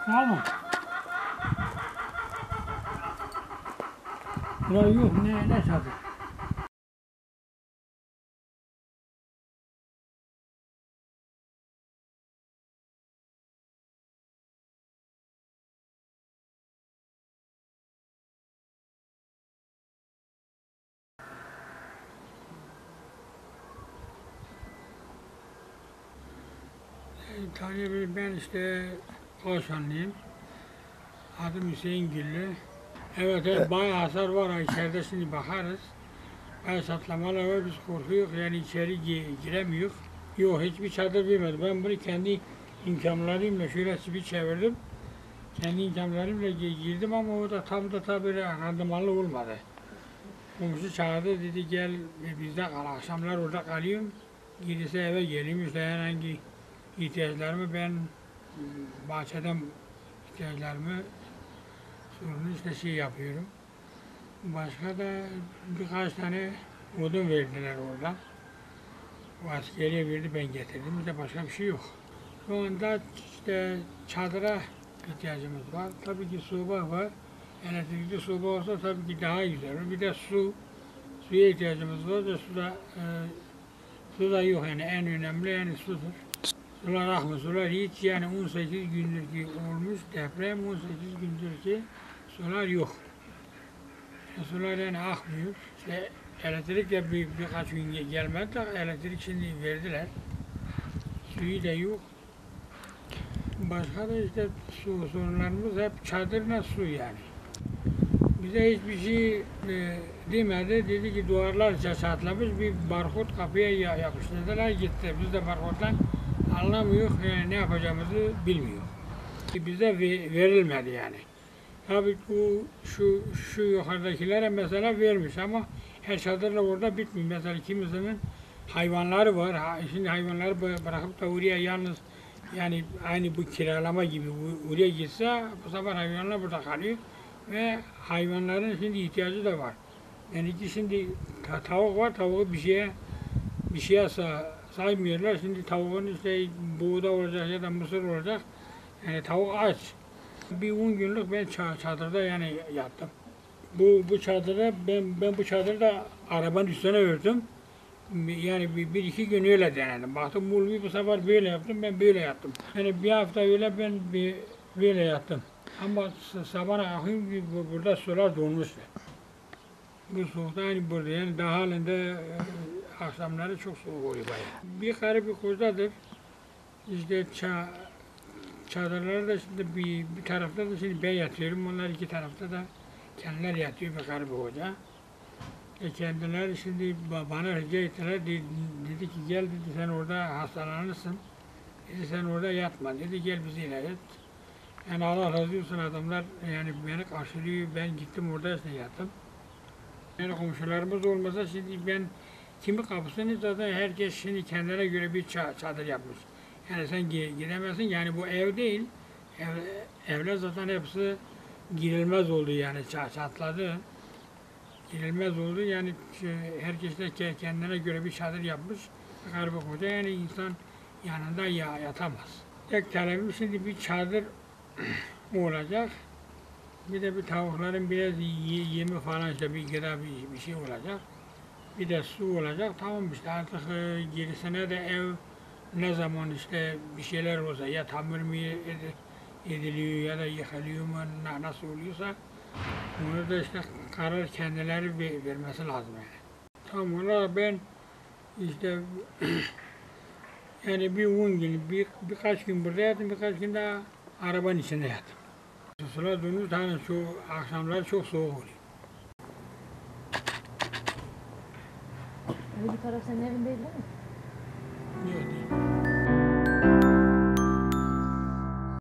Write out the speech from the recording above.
Tamam. Buraya yok, ne çadır? Tabii ben işte Koçanlıyım. Adım Hüseyin Güllü. Evet, bayağı hasar var. İçeride şimdi bakarız. Bayağı çatlamalar var. Biz korkuyoruz. Yani içeri giremiyoruz. Yok, hiçbir çadır bilmedim. Ben bunu kendi imkanlarımla şöyle bir çevirdim. Kendi imkanlarımla girdim ama o da tam da tabii randımanlı olmadı. Komşu çağırdı, dedi gel bizde kal. Akşamlar orada kalıyorum. Gelirse eve geleyim. İşte herhangi ihtiyaçlarımı ben bahçeden ihtiyaçlarımı sorunu işte şey yapıyorum. Başka da birkaç tane odun verdiler orada. O askeriye verdi, ben getirdim. Bir de başka bir şey yok. Şu anda işte çadıra ihtiyacımız var. Tabii ki soba var. Elektrikli soba olsa tabii ki daha güzel. Bir de suya ihtiyacımız var da su da yok yani en önemli yani sudur. Sular akmıyor, sular hiç yani 18 gündür ki olmuş deprem, 18 gündür ki sular yok. Sular yani akmıyor. İşte elektrik de birkaç gün gelmedi de elektrik şimdi verdiler. Suyu da yok. Başka da işte su sorunlarımız hep çadırla su yani. Bize hiçbir şey demedi. Dedi ki duvarlar çatlamış, bir barkod kapıya yapıştırdılar gitti. Biz de barkoddan anlamıyor, ne yapacağımızı bilmiyor. Bize verilmedi yani. Tabii bu şu yukarıdakilere mesela vermiş ama her çadırla orada bitmiyor. Mesela kimisinin hayvanları var. Şimdi hayvanları bırakıp da oraya yalnız yani aynı bu kiralama gibi oraya gitse bu sefer hayvanlar burada kalıyor ve hayvanların şimdi ihtiyacı da var. Yani ki şimdi tavuk var, tavuğu bir şeye saymıyorlar. Şimdi tavuğun işte buğda olacak ya da mısır olacak. Yani tavuk aç. Bir 10 günlük ben çadırda yani yattım. Bu çadırda ben bu çadırda arabanın üstüne ördüm. Yani bir iki gün öyle denedim. Baktım Mulvi bu sefer böyle yaptım, ben böyle yattım. Yani bir hafta öyle ben böyle yattım. Ama sabah akşam burada sular donmuştu. Bu soğukta aynı burada yani daha halinde akşamları çok soğuk oluyor bayağı. Bir karı bir kocadır. İşte çadırları da şimdi bir tarafta da şimdi ben yatıyorum. Onlar iki tarafta da kendileri yatıyor bir karı bir koca. Kendileri şimdi bana rica ettiler, dedi ki gel dedi sen orada hastalanırsın. Dedi sen orada yatma dedi gel bizimle yat. Yani Allah razı olsun adamlar yani beni karşılıyor, ben gittim orada işte yattım. Yani komşularımız olmasa şimdi ben kimi kapısını zaten herkes şimdi kendine göre bir çadır yapmış. Yani sen gidemezsin yani bu ev değil, evler zaten hepsi girilmez oldu yani çatladı. Girilmez oldu yani herkes de kendine göre bir çadır yapmış. Karı koca yani insan yanında yatamaz. Tek talebim şimdi bir çadır olacak. Bir de bir tavukların biraz yemi falan işte bir gıda bir şey olacak. Bir de su olacak. Tamam işte artık gerisine de ev ne zaman işte bir şeyler olsa ya tamir mi ediliyor ya da yıkılıyor mu nasıl oluyorsa onu da işte karar kendileri vermesi lazım yani. Tam olarak ben işte yani bir 10 gün, birkaç gün burada yattım, birkaç gün daha arabanın içinde yattım. Sular donmuş, hani şu akşamlar çok soğuk oluyor. Bu taraf senin evin değil mi? Yok